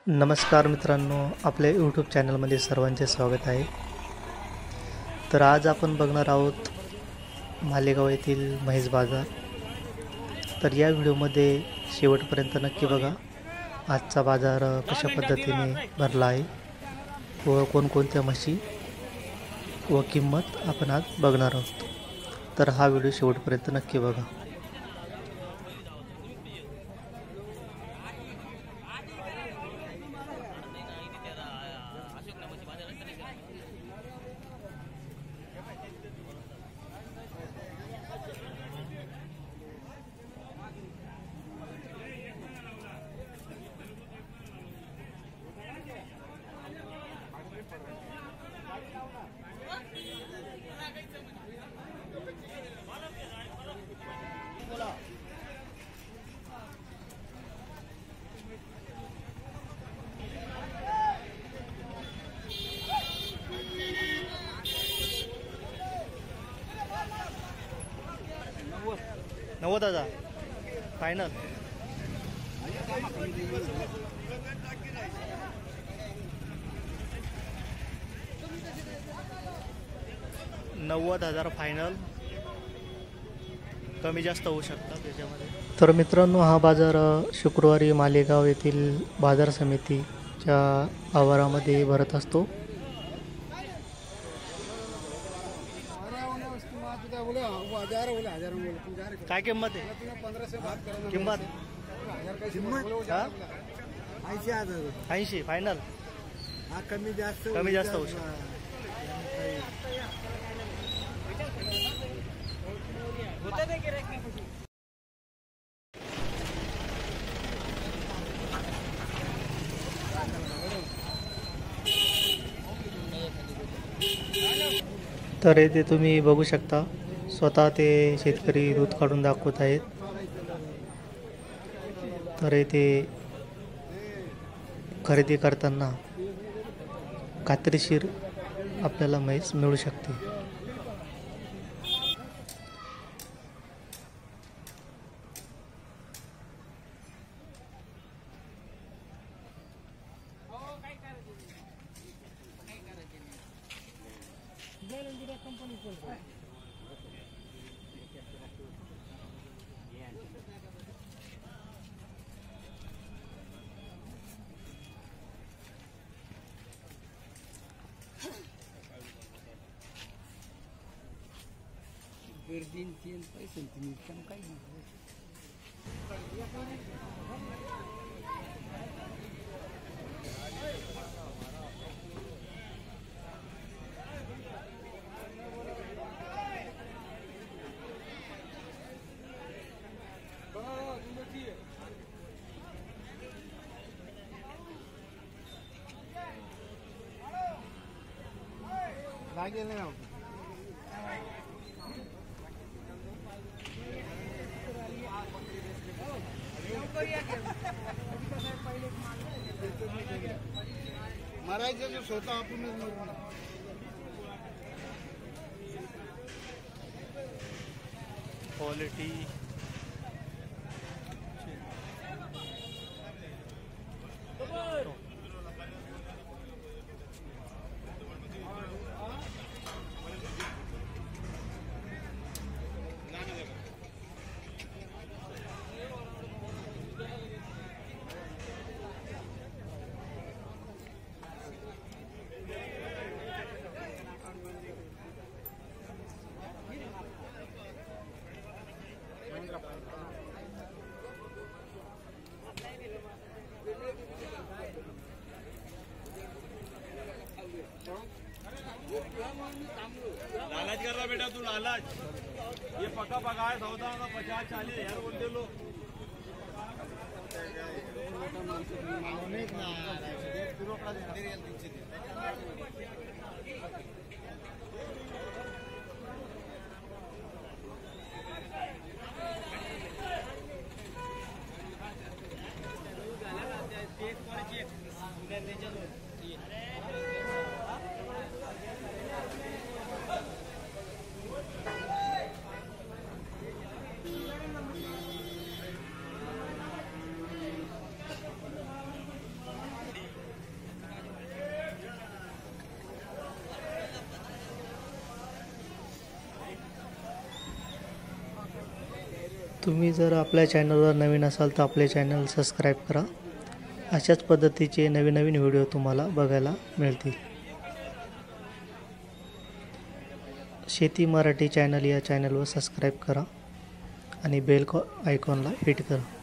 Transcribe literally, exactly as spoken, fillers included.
नमस्कार मित्रांनो, आपल्या यूट्यूब चॅनलमध्ये सर्वांचे स्वागत आहे। तर आज आपण बघणार आहोत मालेगाव येथील म्हैस बाजार। तर या व्हिडिओमध्ये शेवटपर्यंत नक्की बघा। आजचा बाजार कशा पद्धतीने भरला आहे व कोणकोणत्या म्हशी व किंमत आपण आज बघणार आहोत। तर हा व्हिडिओ शेवटपर्यंत नक्की बघा। नव्वद हजार फायनल। नव्वद हजार फायनल, कमी जास्त होऊ शकतात त्याच्यामध्ये। तर मित्रांनो, हा बाजार शुक्रवारी मालेगाव येथील बाजार समितीच्या आवारामध्ये भरत असतो। काय किंमत आहे? किंमत ऐंशी फायनल, कमी जास्त कमी जास्त होऊ शकतो। तर येथे तुम्ही बघू शकता, स्वतः ते शेतकरी दूध काढून दाखवत आहेत। तर येथे खरेदी करताना खात्रीशीर आपल्याला म्हैस मिळू शकते। दिन तीन पैसे तुम्ही कम काही लागेल ना। मारायचं जो स्वतः आपणच मरू। क्वालिटी लालच कर रहा बेटा तू, लालच। ये पक्का पका है, सौदा का पचास चालीस यार बोलते लो। तुम्ही जर आपल्या चॅनलवर नवीन असाल तर आपले चॅनल सबस्क्राईब करा. अशाच पद्धतीचे नवीन नवीन व्हिडिओ तुम्हाला बघायला मिळतील. शेती मराठी चॅनल या चॅनलवर सबस्क्राईब करा आणि बेल आयकॉनला हिट करा.